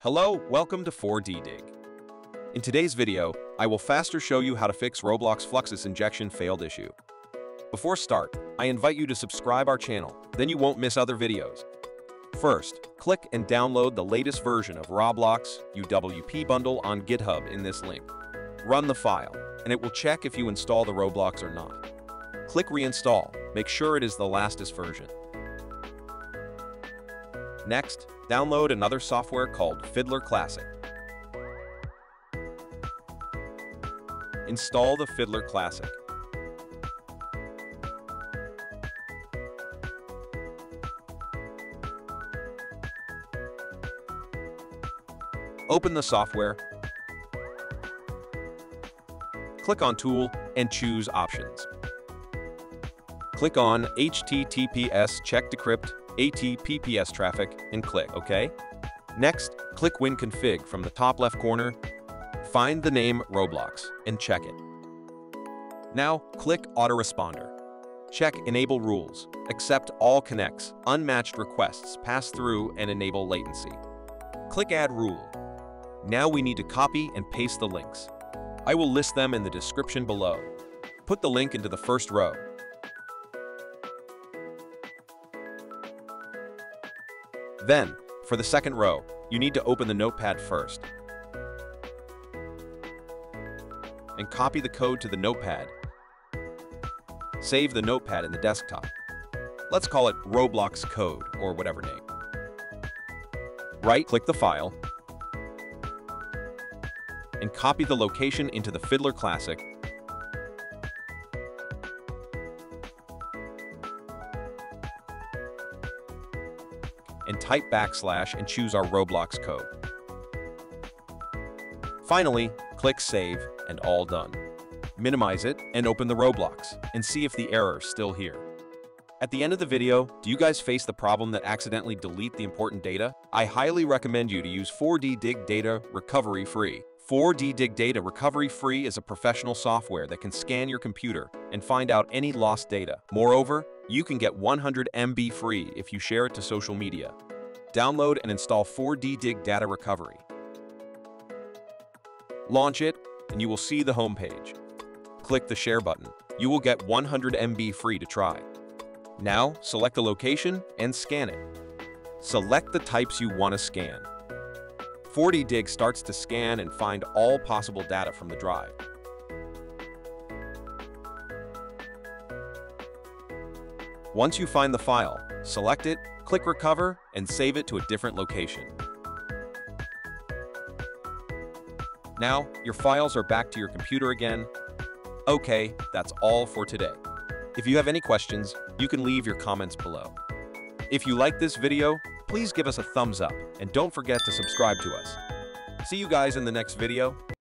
Hello, welcome to 4DDig. In today's video, I will faster show you how to fix Roblox Fluxus injection failed issue. Before start, I invite you to subscribe our channel, then you won't miss other videos. First, click and download the latest version of Roblox UWP bundle on GitHub in this link. Run the file, and it will check if you install the Roblox or not. Click Reinstall, make sure it is the lastest version. Next, download another software called Filddler Classic. Install the Filddler Classic. Open the software. Click on Tool and choose Options. Click on HTTPS check Decrypt HTTPS traffic and click OK. Next, click WinConfig from the top left corner. Find the name Roblox and check it. Now, click AutoResponder. Check Enable Rules. Accept all connects, unmatched requests, pass-through, and enable latency. Click Add Rule. Now we need to copy and paste the links. I will list them in the description below. Put the link into the first row. Then, for the second row, you need to open the Notepad first and copy the code to the Notepad. Save the Notepad in the desktop. Let's call it Roblox code or whatever name. Right-click the file and copy the location into the Filddler Classic. And type / and choose our Roblox code. Finally, click Save and all done. Minimize it and open the Roblox and see if the error is still here. At the end of the video, do you guys face the problem that accidentally delete the important data? I highly recommend you to use 4DDig Data Recovery Free. 4DDig Data Recovery Free is a professional software that can scan your computer and find out any lost data. Moreover, you can get 100 MB free if you share it to social media. Download and install 4DDig Data Recovery. Launch it, and you will see the home page. Click the share button. You will get 100 MB free to try. Now, select the location and scan it. Select the types you want to scan. 4DDig starts to scan and find all possible data from the drive. Once you find the file, select it, click Recover, and save it to a different location. Now, your files are back to your computer again. Okay, that's all for today. If you have any questions, you can leave your comments below. If you like this video, please give us a thumbs up and don't forget to subscribe to us. See you guys in the next video.